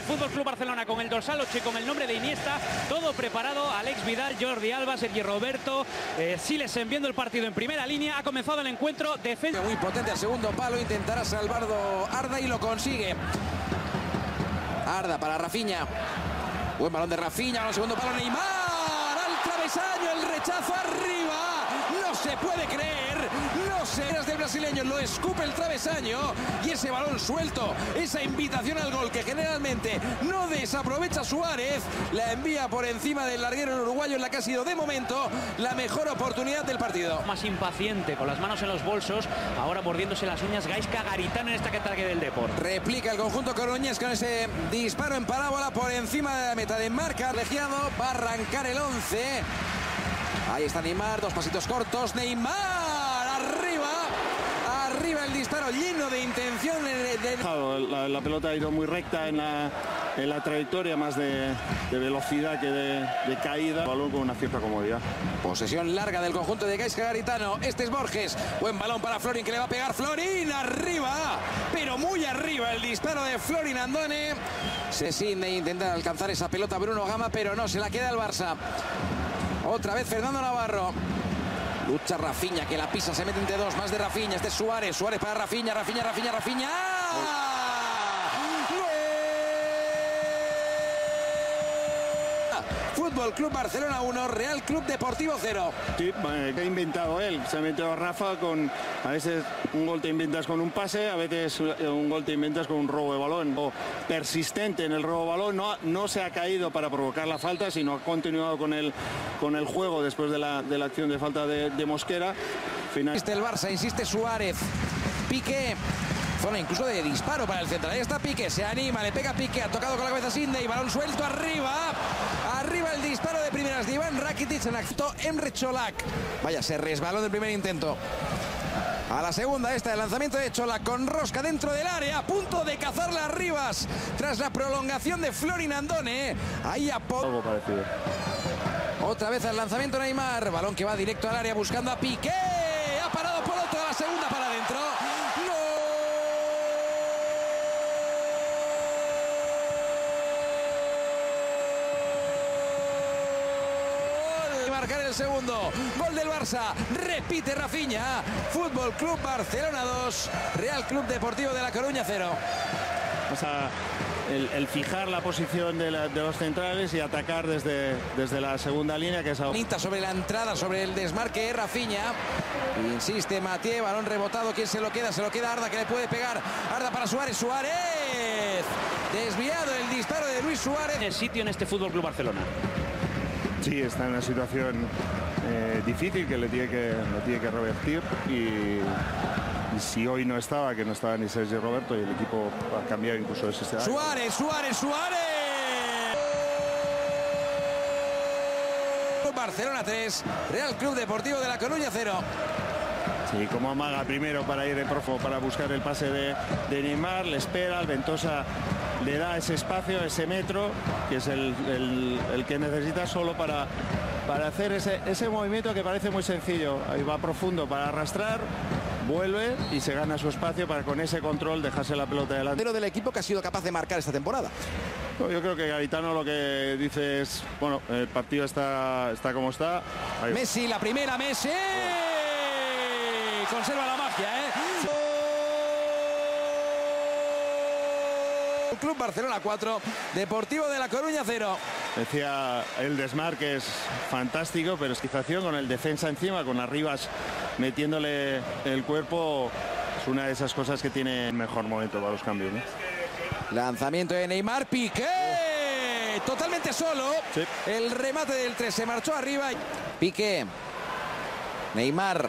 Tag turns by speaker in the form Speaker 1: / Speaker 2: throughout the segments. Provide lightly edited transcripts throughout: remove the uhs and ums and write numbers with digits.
Speaker 1: del Fútbol Club Barcelona con el dorsal 8 y con el nombre de Iniesta, todo preparado. Alex Vidal, Jordi Alba, Sergi Roberto, Siles enviando el partido en primera línea. Ha comenzado el encuentro. Defensa
Speaker 2: muy potente al segundo palo, intentará salvarlo Arda y lo consigue. Arda para Rafinha. Buen balón de Rafinha, al segundo palo Neymar, al travesaño, el rechazo arriba. No se puede creer, no se del brasileño, lo escupe el travesaño y ese balón suelto, esa invitación al gol que generalmente no desaprovecha Suárez, la envía por encima del larguero uruguayo en la que ha sido de momento la mejor oportunidad del partido.
Speaker 1: Más impaciente, con las manos en los bolsos, ahora mordiéndose las uñas Gaizka Garitano en este ataque del Depor.
Speaker 2: Replica el conjunto coruñés con ese disparo en parábola por encima de la meta de marca. Legiado va a arrancar el 11. Ahí está Neymar, dos pasitos cortos. Neymar, arriba el disparo lleno de intención.
Speaker 3: La pelota ha ido muy recta en la trayectoria, más de velocidad que de caída. Balón con una cierta comodidad.
Speaker 2: Posesión larga del conjunto de Gaizka Garitano. Este es Borges. Buen balón para Florin, que le va a pegar. Florin arriba, pero muy arriba el disparo de Florin Andone. Sesine intenta alcanzar esa pelota Bruno Gama, pero no, se la queda el Barça. Otra vez Fernando Navarro. Lucha Rafinha, que la pisa, se mete entre dos, más de Rafinha. Este es Suárez, Suárez para Rafinha. Fútbol Club Barcelona 1, Real Club Deportivo 0.
Speaker 3: Sí, que ha inventado él. Se ha metido Rafa con, a veces un gol te inventas con un pase, a veces un gol te inventas con un robo de balón. O persistente en el robo de balón, no se ha caído para provocar la falta, sino ha continuado con el juego después de la acción de falta de Mosquera. Final.
Speaker 2: El Barça, insiste Suárez. Piqué. Zona incluso de disparo para el central. Ahí está Piqué, se anima, le pega Piqué, ha tocado con la cabeza Sidney, balón suelto arriba. Arriba el disparo de primeras de Iván Rakitic en acto Emre Çolak. Vaya, se resbaló del primer intento. A la segunda el lanzamiento de Çolak con rosca dentro del área, a punto de cazar las Rivas tras la prolongación de Florin Andone. Ahí a
Speaker 3: algo parecido.
Speaker 2: Otra vez el lanzamiento Neymar, balón que va directo al área buscando a Piqué. Ha parado por otro, a la segunda para adentro. Marcar el segundo, gol del Barça, repite Rafinha. Fútbol Club Barcelona 2, Real Club Deportivo de La Coruña 0.
Speaker 3: O sea, el fijar la posición de los centrales y atacar desde la segunda línea, que es
Speaker 2: bonita sobre la entrada, sobre el desmarque Rafinha. Insiste Mathieu, balón rebotado, ¿quién se lo queda? Se lo queda Arda, que le puede pegar. Arda para Suárez, desviado el disparo de Luis Suárez.
Speaker 1: El sitio en este Fútbol Club Barcelona.
Speaker 3: Sí, está en una situación difícil que le tiene que revertir y si hoy no estaba, que no estaba ni Sergi Roberto, y el equipo ha cambiado incluso ese escenario.
Speaker 2: Suárez. Barcelona 3, Real Club Deportivo de La Coruña 0.
Speaker 3: Sí, como amaga primero para ir de profo, para buscar el pase de Neymar, le espera, el Ventosa le da ese espacio, ese metro, que es el que necesita solo para hacer ese movimiento que parece muy sencillo. Ahí va profundo para arrastrar, vuelve y se gana su espacio para con ese control dejarse la pelota delante.
Speaker 2: Del equipo que ha sido capaz de marcar esta temporada.
Speaker 3: Yo creo que Garitano lo que dice es, bueno, el partido está como está. Ahí.
Speaker 2: Messi, la primera, Messi. Conserva la magia, Club Barcelona 4, Deportivo de La Coruña 0.
Speaker 3: Decía, el desmarque es fantástico, pero esquización con el defensa encima, con las Rivas metiéndole el cuerpo, es una de esas cosas que tiene el mejor momento para los cambios, ¿no?
Speaker 2: Lanzamiento de Neymar, Piqué, totalmente solo.
Speaker 3: Sí.
Speaker 2: El remate del 3 se marchó arriba. Piqué, Neymar.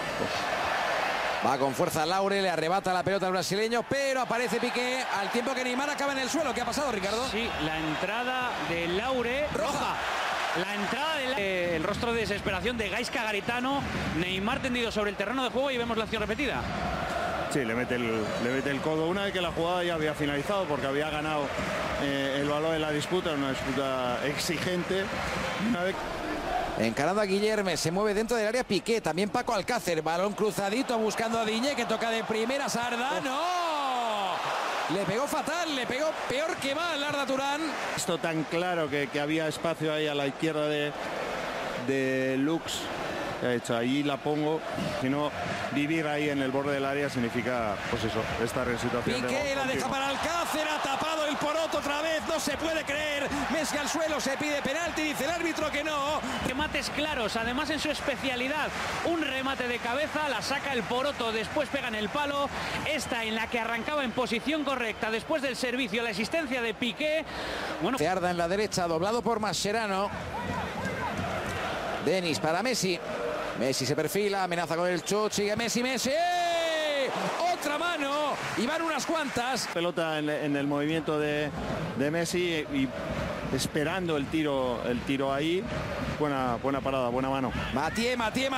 Speaker 2: Va con fuerza Laure, le arrebata la pelota al brasileño, pero aparece Piqué al tiempo que Neymar acaba en el suelo. ¿Qué ha pasado, Ricardo?
Speaker 1: Sí, la entrada de Laure, roja. La entrada del rostro de desesperación de Gaizka Garitano. Neymar tendido sobre el terreno de juego y vemos la acción repetida.
Speaker 3: Sí, le mete el codo una vez que la jugada ya había finalizado, porque había ganado el balón en la disputa, una disputa exigente. Una vez...
Speaker 2: Encarando a Guillerme, se mueve dentro del área Piqué, también Paco Alcácer, balón cruzadito buscando a Diñé, que toca de primera, Arda, ¡no! Le pegó fatal, le pegó peor que mal Arda Turán.
Speaker 3: Esto tan claro que había espacio ahí a la izquierda de Lux. Ha hecho, ahí la pongo, si no, vivir ahí en el borde del área significa, pues eso, estar en situación
Speaker 2: Piqué la deja para Alcácer, ha tapado el poroto otra vez, no se puede creer. Messi al suelo, se pide penalti, dice el árbitro que no.
Speaker 1: Remates claros, además en su especialidad, un remate de cabeza, la saca el poroto, después pega en el palo. Esta en la que arrancaba en posición correcta después del servicio, la asistencia de Piqué. Bueno,
Speaker 2: Arda en la derecha, doblado por Mascherano. Denis para Messi. Messi se perfila, amenaza con el chut, sigue Messi. Otra mano y van unas cuantas.
Speaker 3: Pelota en el movimiento de Messi y esperando el tiro ahí. Buena parada, buena mano.
Speaker 2: Mathieu.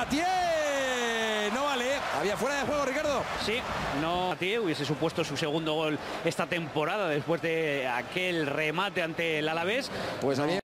Speaker 2: No vale. Había fuera de juego, Ricardo.
Speaker 1: sí, no, Mathieu hubiese supuesto su segundo gol esta temporada después de aquel remate ante el Alavés.
Speaker 2: Pues a mí